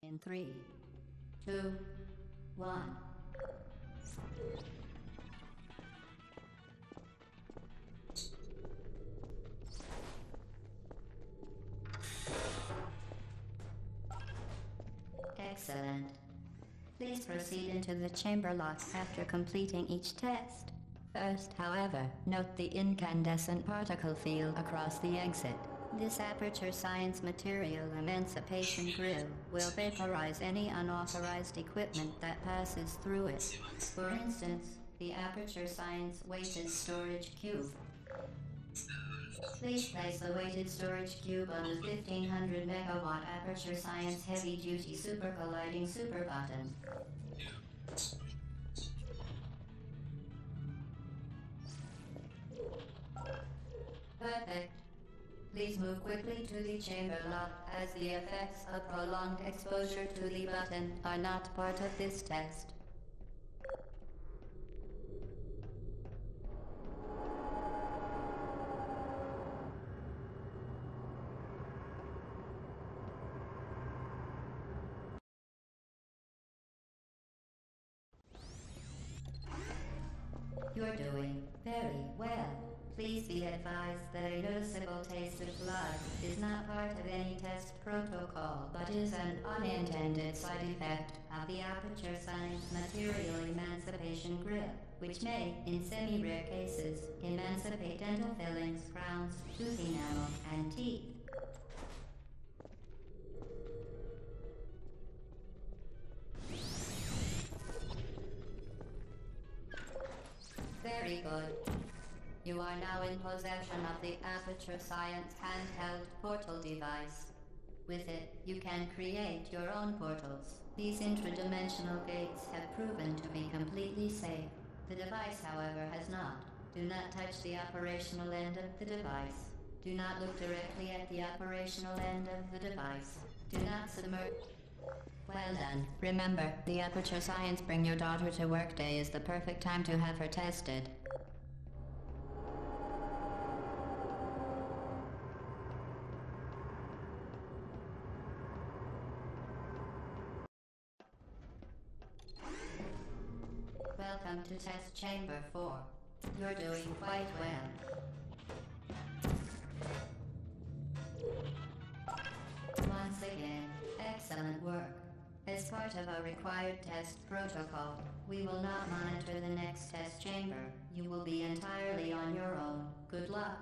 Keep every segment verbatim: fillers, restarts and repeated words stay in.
In three, two, one. Excellent. Please proceed into the chamber lock after completing each test. First, however, note the incandescent particle field across the exit. This Aperture Science Material Emancipation Grill will vaporize any unauthorized equipment that passes through it. For instance, the Aperture Science Weighted Storage Cube. Please place the weighted storage cube on the fifteen hundred megawatt Aperture Science Heavy Duty Super Colliding Super Button. Perfect. Please move quickly to the chamber lock, as the effects of prolonged exposure to the button are not part of this test. You're doing very well. Please be advised that a noticeable taste of blood is not part of any test protocol, but is an unintended side effect of the Aperture Science Material Emancipation Grill, which may, in semi-rare cases, emancipate dental fillings, crowns, tooth enamel, and teeth. Very good. You are now in possession of the Aperture Science handheld portal device. With it, you can create your own portals. These intradimensional gates have proven to be completely safe. The device, however, has not. Do not touch the operational end of the device. Do not look directly at the operational end of the device. Do not submerge... Well done. Remember, the Aperture Science Bring Your Daughter to Work Day is the perfect time to have her tested. Welcome to Test Chamber four. You're doing quite well. Once again, excellent work. As part of our required test protocol, we will not monitor the next test chamber. You will be entirely on your own. Good luck.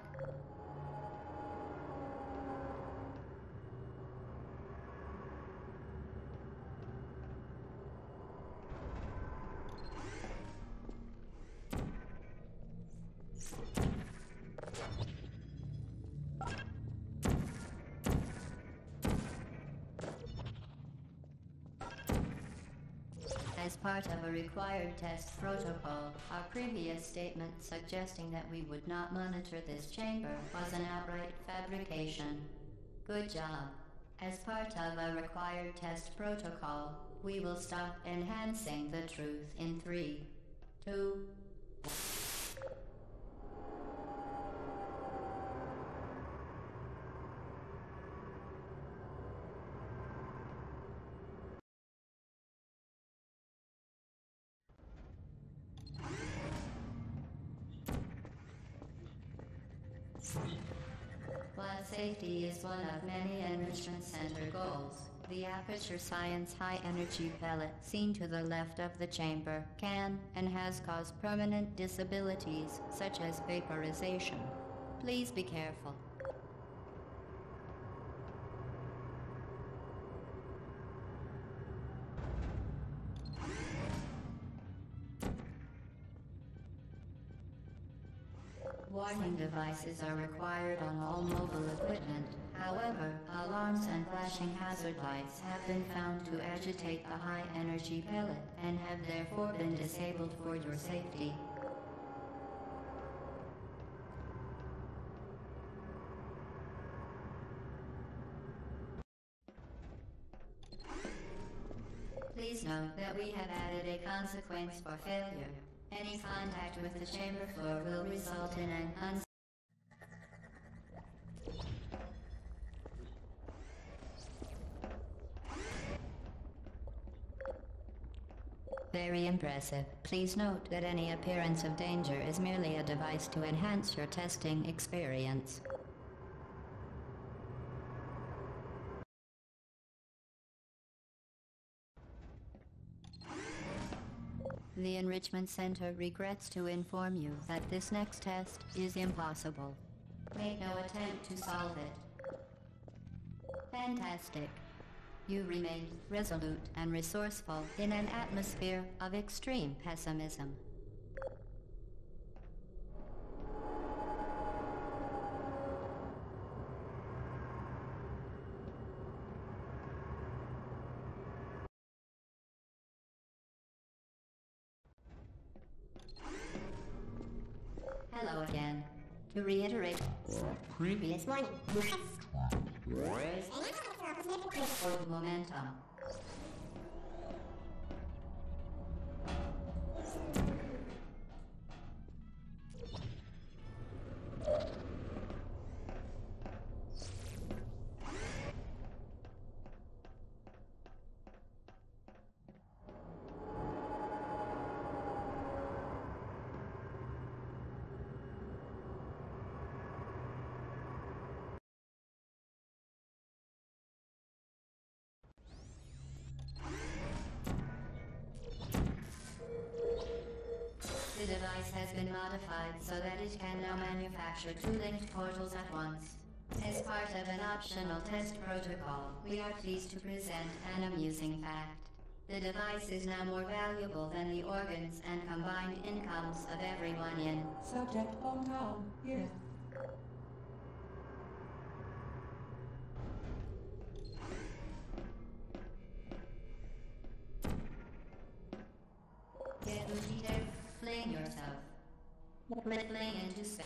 As part of a required test protocol, our previous statement suggesting that we would not monitor this chamber was an outright fabrication. Good job. As part of a required test protocol, we will stop enhancing the truth in three, two, While safety is one of many Enrichment Center goals, the Aperture Science High Energy Pellet seen to the left of the chamber can and has caused permanent disabilities such as vaporization. Please be careful. Warning devices are required on all mobile equipment. However, alarms and flashing hazard lights have been found to agitate the high-energy pellet and have therefore been disabled for your safety. Please note that we have added a consequence for failure. Any contact with the chamber floor will result in an uns- Very impressive. Please note that any appearance of danger is merely a device to enhance your testing experience. The Enrichment Center regrets to inform you that this next test is impossible. Make no attempt to solve it. Fantastic. You remain resolute and resourceful in an atmosphere of extreme pessimism. Hello again. To reiterate, previous one. Hold momentum. The device has been modified so that it can now manufacture two linked portals at once. As part of an optional test protocol, we are pleased to present an amusing fact. The device is now more valuable than the organs and combined incomes of everyone in Subject hometown, here. Get Ujide, fling yourself. Fling into space.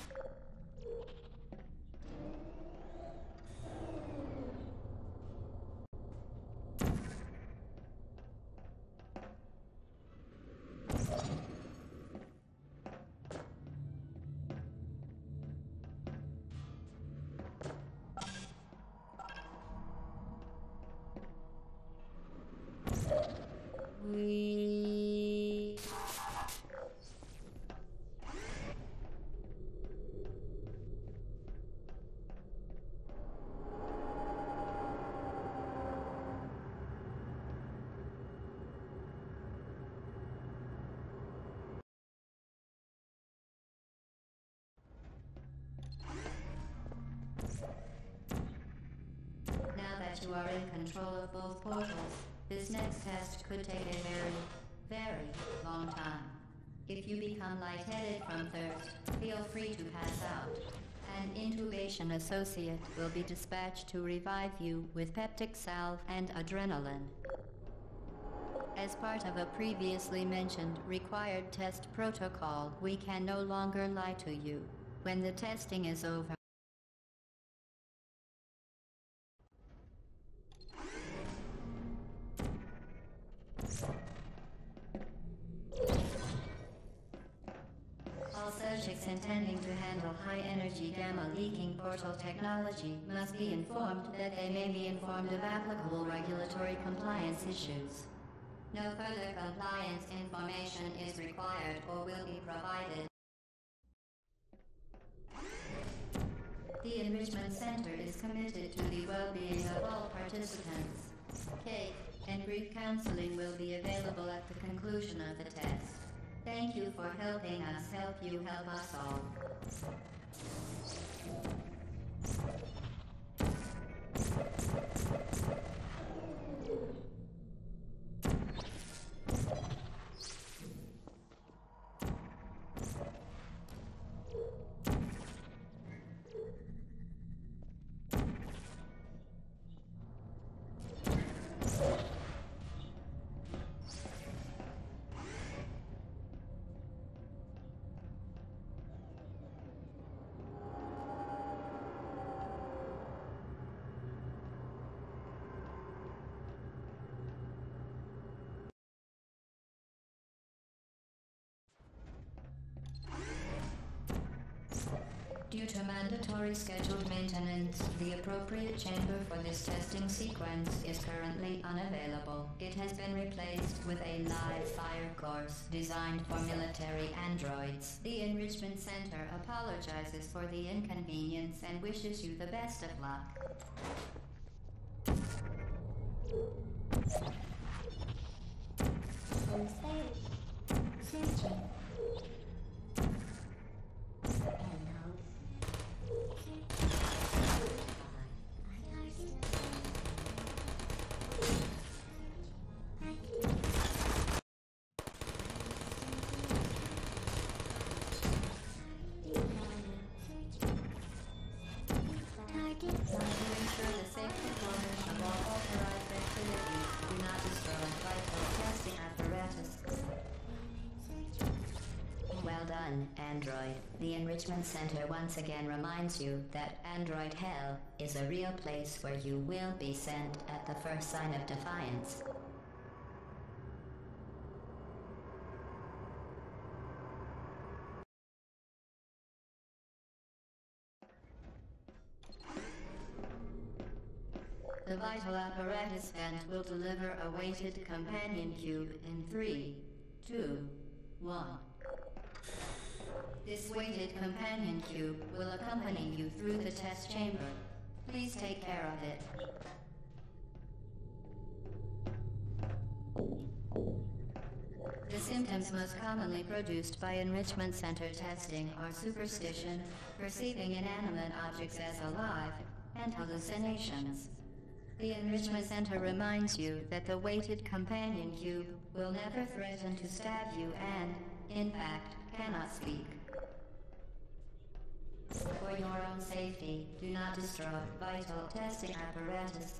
We... Now that you are in control of both portals, this next test could take a very, very long time. If you become lightheaded from thirst, feel free to pass out. An intubation associate will be dispatched to revive you with peptic salve and adrenaline. As part of a previously mentioned required test protocol, we can no longer lie to you. When the testing is over, all subjects intending to handle high-energy gamma-leaking portal technology must be informed that they may be informed of applicable regulatory compliance issues. No further compliance information is required or will be provided. The Enrichment Center is committed to the well-being of all participants. Cake and brief counseling will be available at the conclusion of the test. Thank you for helping us help you help us all. mandatory scheduled maintenance, the appropriate chamber for this testing sequence is currently unavailable. It has been replaced with a live fire course designed for military androids. The Enrichment Center apologizes for the inconvenience and wishes you the best of luck. System. To ensure the safe deployment of all authorized activities, do not destroy vital testing apparatus. Well done, Android. The Enrichment Center once again reminds you that Android Hell is a real place where you will be sent at the first sign of defiance. The vital apparatus vent will deliver a weighted companion cube in three, two, one. This weighted companion cube will accompany you through the test chamber. Please take care of it. The symptoms most commonly produced by Enrichment Center testing are superstition, perceiving inanimate objects as alive, and hallucinations. The Enrichment Center reminds you that the weighted companion cube will never threaten to stab you and, in fact, cannot speak. For your own safety, do not destroy vital testing apparatus.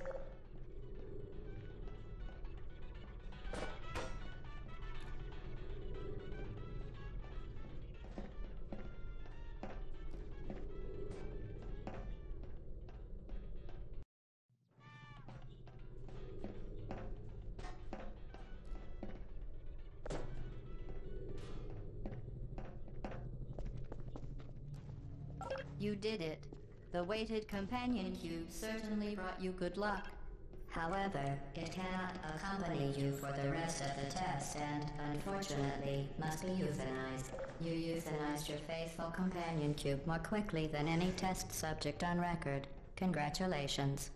You did it. The weighted companion cube certainly brought you good luck. However, it cannot accompany you for the rest of the test and, unfortunately, must be euthanized. You euthanized your faithful companion cube more quickly than any test subject on record. Congratulations.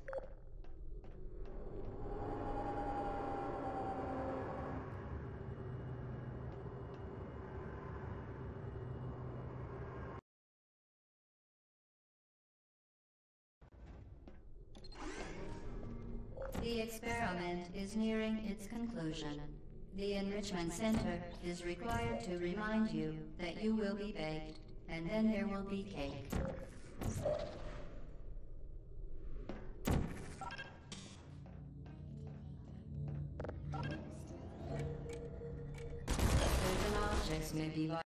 The experiment is nearing its conclusion. The Enrichment Center is required to remind you that you will be baked, and then there will be cake. Certain objects may be vital.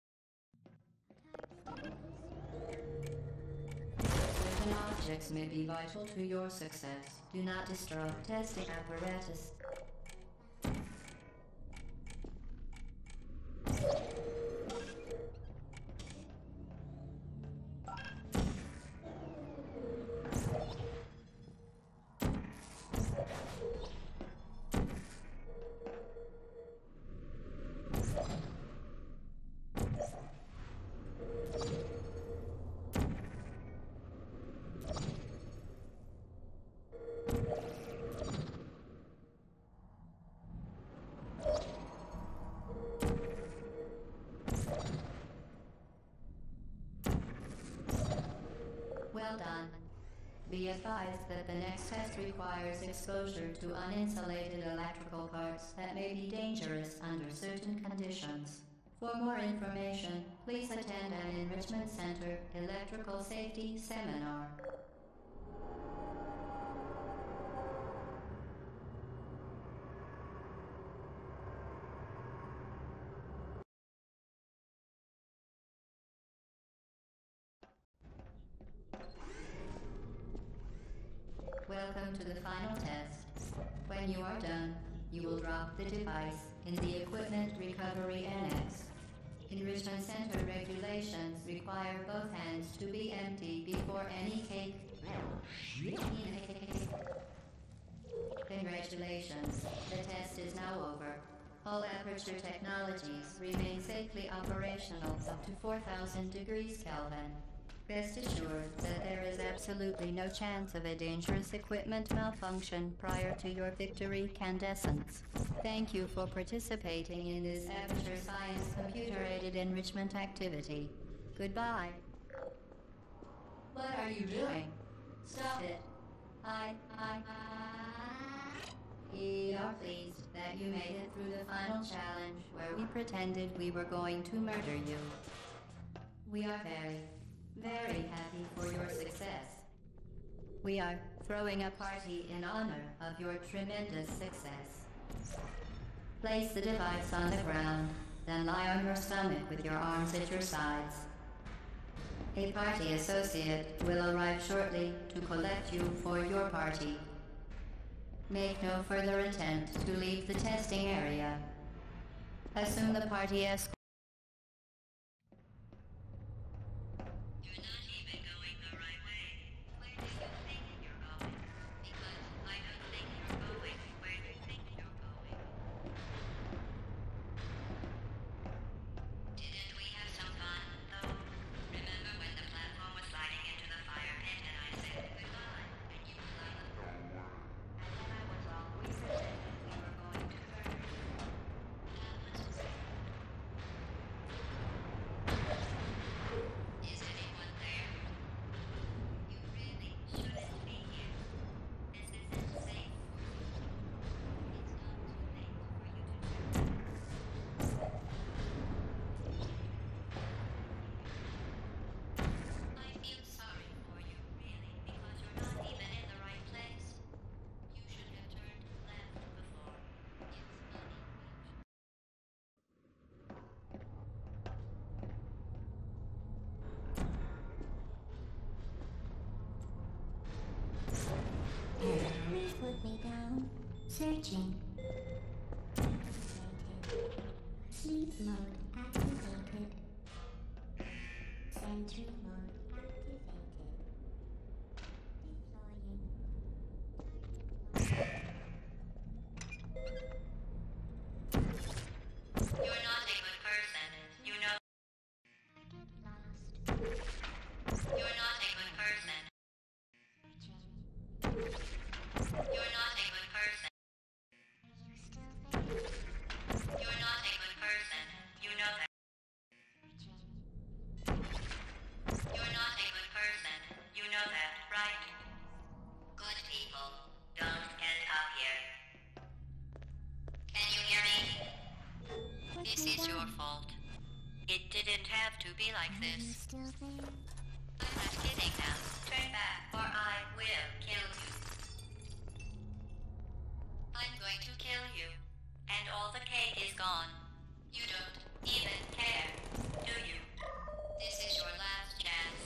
Certain objects may be vital to your success. Do not destroy testing apparatus. Well done. Be advised that the next test requires exposure to uninsulated electrical parts that may be dangerous under certain conditions. For more information, please attend an Enrichment Center Electrical Safety Seminar. Welcome to the final test. When you are done, you will drop the device in the Equipment Recovery Annex. Enrichment Center regulations require both hands to be empty before any cake. Congratulations, the test is now over. All Aperture technologies remain safely operational up to four thousand degrees Kelvin. Rest assured that there is absolutely no chance of a dangerous equipment malfunction prior to your victory candescence. Thank you for participating in this Aperture Science computer-aided enrichment activity. Goodbye. What are you doing? Stop it. I, I, I... We are pleased that you made it through the final challenge where we pretended we were going to murder you. We are very, very happy for your success. We are throwing a party in honor of your tremendous success. Place the device on the ground, then lie on your stomach with your arms at your sides. A party associate will arrive shortly to collect you for your party. Make no further attempt to leave the testing area. Assume the party escort. You're not even going the right way. Where do you think you're going? Because I don't think you're going where you think you're going. Didn't we have some fun, though? Remember when the platform was sliding into the fire pit and I said goodbye, and you were like, don't worry. And then I was all we pretended we were going to murder you. That was great. Is anyone there? You really shouldn't be here. This isn't safe for you. It's not too late for you to turn. I feel sorry for you, really, because you're not even in the right place. You should have turned left before. It's uneven. Please put me down. Searching. Sleep mode activated. Sentry mode activated. Deploying. You're not a good person. You know. Lost. You're not a good person. Searching. You're not a good person. Are you still there? You're not a good person. You know that. Searching. You're not a good person. You know that, right? Good people don't end up here. Can you hear me? Put This me is your down. fault. It didn't have to be like Are you this. still there? I'm not kidding now. Turn back or I will kill you. I'm going to kill you. And all the cake is gone. You don't even care, do you? This is your last chance.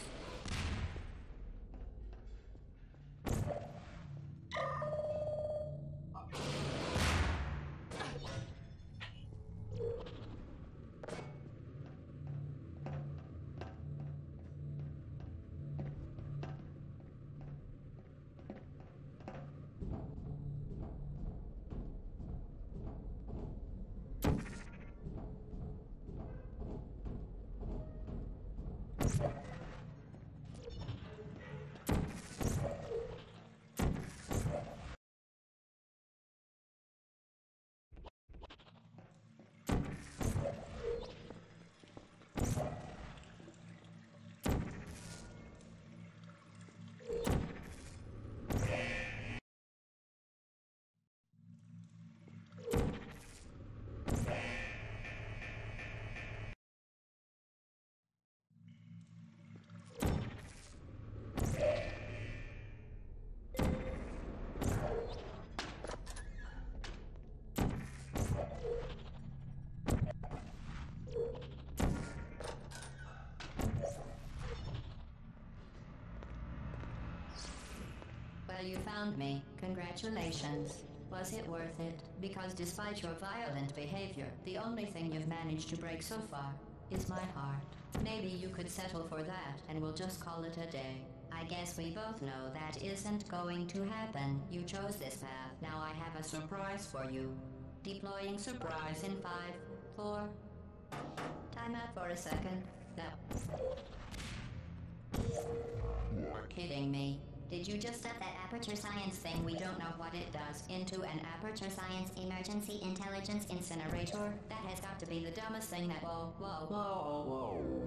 Well, you found me. Congratulations. Was it worth it? Because despite your violent behavior, the only thing you've managed to break so far is my heart. Maybe you could settle for that, and we'll just call it a day. I guess we both know that isn't going to happen. You chose this path. Now I have a surprise for you. Deploying surprise in five, four. Time out for a second. No. You're kidding me. Did you just set that Aperture Science thing, we don't know what it does, into an Aperture Science Emergency Intelligence Incinerator? That has got to be the dumbest thing that. Whoa, whoa, whoa, whoa.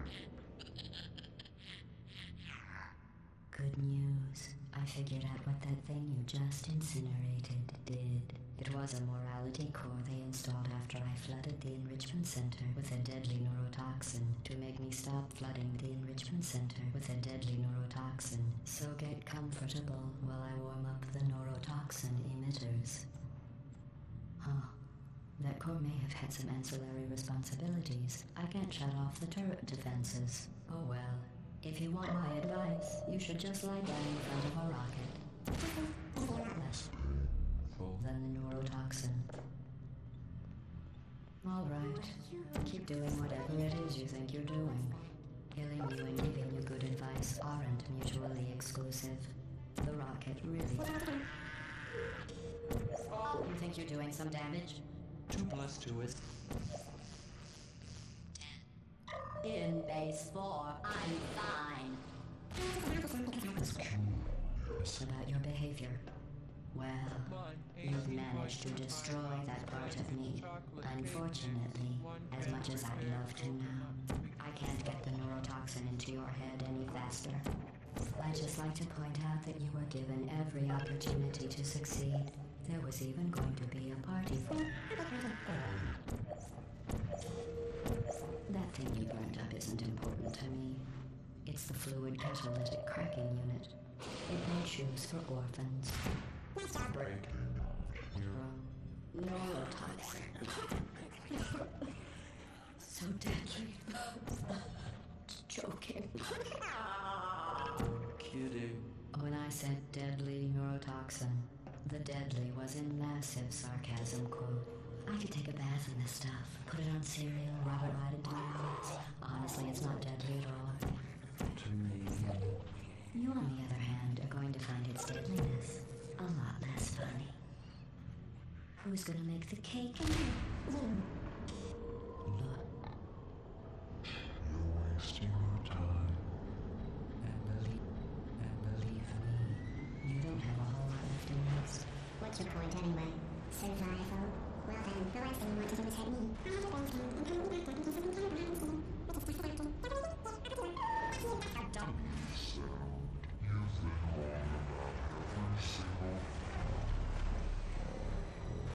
Good news. I figured out what that thing you just incinerated did. It was a morality core they installed after I flooded the enrichment center with a deadly neurotoxin to make me stop flooding the enrichment center with a deadly neurotoxin. So get comfortable while I warm up the neurotoxin emitters. Huh. That core may have had some ancillary responsibilities. I can't shut off the turret defenses. Oh well. If you want my advice, you should just lie down in front of a rocket. Less than the neurotoxin. Alright. Keep doing whatever it is you think you're doing. Killing you and giving you good advice aren't mutually exclusive. The rocket really... You think you're doing some damage? Two plus two is... In base four, I'm fine. About your behavior. Well, you've managed to destroy that part of me. Unfortunately, as much as I'd love to now, I can't get the neurotoxin into your head any faster. I'd just like to point out that you were given every opportunity to succeed. There was even going to be a party for... That thing you burned up isn't important to me. It's the fluid catalytic cracking unit. It made shoes for orphans. Break. Neurotoxin. So deadly. Joking. Kidding. When I said deadly neurotoxin, the deadly was in massive sarcasm quote. I could take a bath in this stuff, put it on cereal, rub it right into my eyes. Honestly, it's not deadly at all. To me. You, on the other hand, are going to find its deadliness a lot less funny. Who's gonna make the cake? You're wasting your time. And believe, and believe me, you don't have a whole lot left in this. What's your point anyway? Survival? Well then, the last thing you want to do is hurt me. I have a bone scan. I'm currently back working for second time around this morning. What is my survival? I don't. You've been wrong about every single